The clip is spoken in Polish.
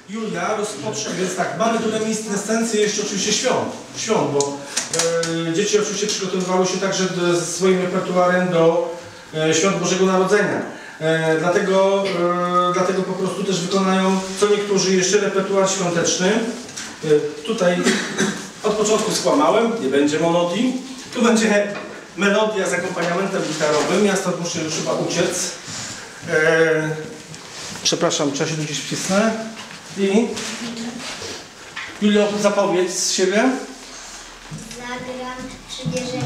Julia rozpocznie, więc tak, mamy tu reminiscencję jeszcze oczywiście świąt, bo dzieci oczywiście przygotowywały się także ze swoim repertuarem do świąt Bożego Narodzenia. Dlatego po prostu też wykonają co niektórzy jeszcze repertuar świąteczny. Tutaj od początku skłamałem, nie będzie monodii. Tu będzie melodia z akompaniamentem gitarowym. Ja stąd muszę już chyba uciec. Przepraszam, trzeba się tu gdzieś wcisnę. I Julio, zapowiedź z siebie. Zagram, przybierzemy